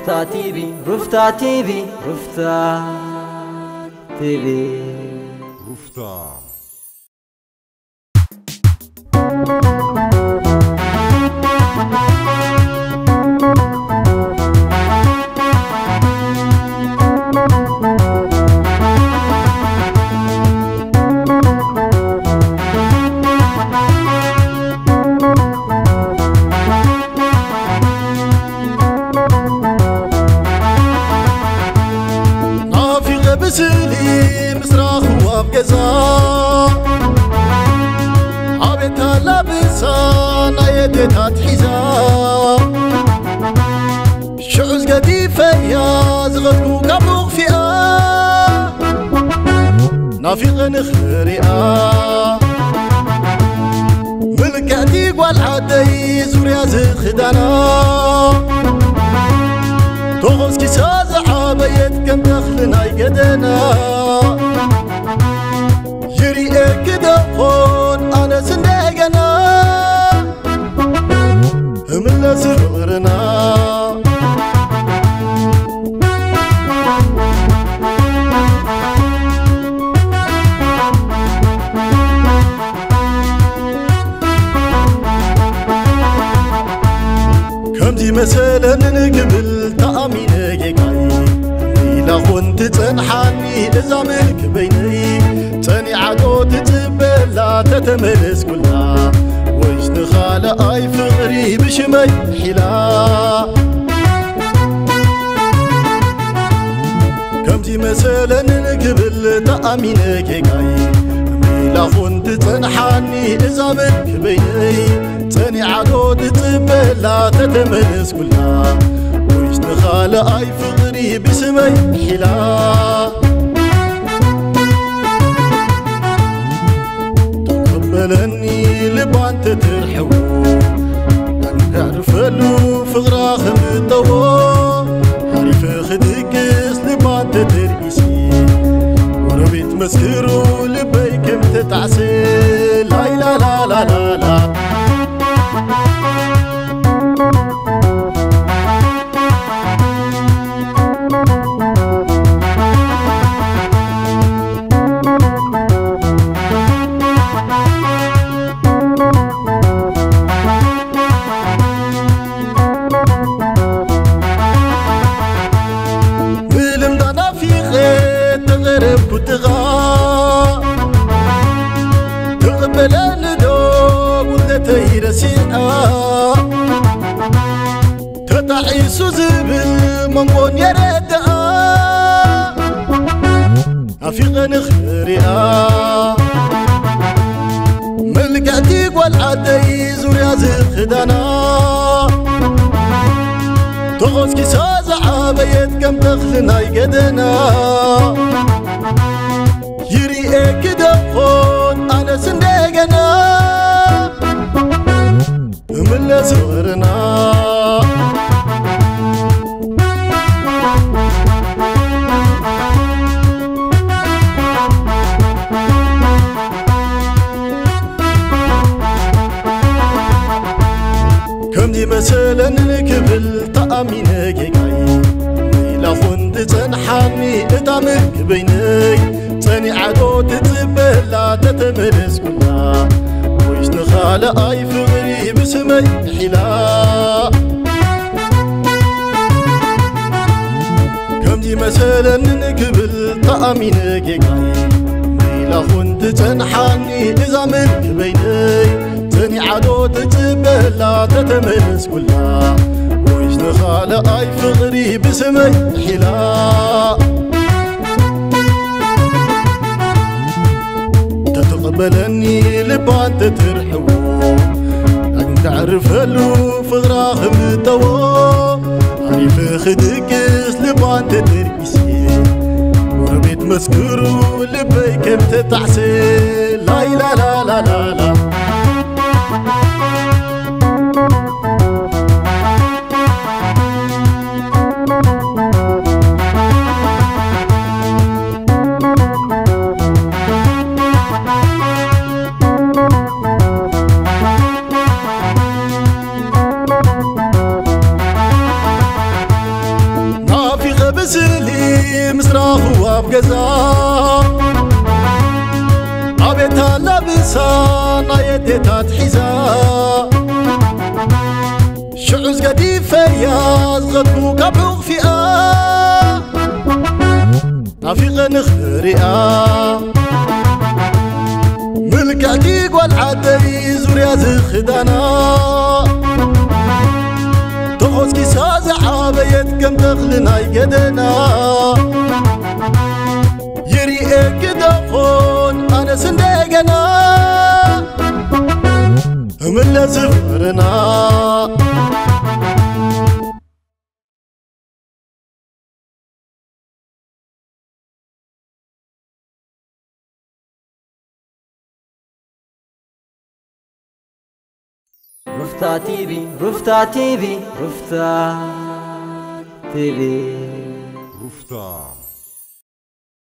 رفتا تيبي رفتا تيبي رفتا تيبي رفتا بسلي مسراخ وابجزا عبيتها لابسان عيدتها تحيزا شعوز قديفة يا زغطلو قبلوغ فيها نافق نخريئا ملكاتي والعدي زوريا زخدانا توغوز كيسا زعابيت كم دخلنا يقدنا جريئة كده خون أنا سندقنا هملا صغرنا كمتي مثلا نقبل تأمين جيكاي إلا كنت تنحني إذا ملك بيني تاني عدو تتبل لا تتملس كلها ويش نخال أي فغري بشمي حلا كمتي مثلا نقبل تأمين جيكاي إلا كنت تنحني إذا ملك بيني تاني عدو تتبل لا تتملس كلها ويش نخال أي فغري بسمي حلا تقبلني لبان تترحو نعرف له فغرا خمتو عارف خدكس لبان تترقسي وربيت مسكرو لبيكم تتعسل لا لا لا لا لا, لا تقبلن دوب وتيرسينا تتعيسو زبل منقون يرد أفيق نخريا ملقاتي والعدي زوريا زخدانا تغوز كيسا زعابيت كم دخلنا يقدنا يريئ كده خون أنا سندقنا ملا صغرنا كم دي مثلا نكبل تأمين جيكاي إلا خنت تنحني اتعملك بيني تاني عدو تتبل لا تتملس كلها ويش نخال أي فغري بسمي حلا كم دي مثلا نقبل تأمين جيكاي إلا خنت تنحني إذا ملك بيني تاني عدو تتبل لا تتملس كلها ويش نخال أي فغري بسمي حلا تقبلني لبان تترحو لكن تعرف له فغرا خمتو عارف خدكس لبان تتركسي وربيت مسكرو لبيكم تتعسل لا لا لا لا لا, لا مسراخو أبجزا عبيتها لابسا نايديتا تحيزا شعوز قدي فياز غدو كابوغ فيها نافيق نخرئا ملكعتي والعدي زوريا زخدانا تغوز كيسا زعابيت كم دخلنا يدنا يريئك دخون أنا سندقنا من زفرنا رفتا تيفي رفتا تيفي رفتا تيفي رفتا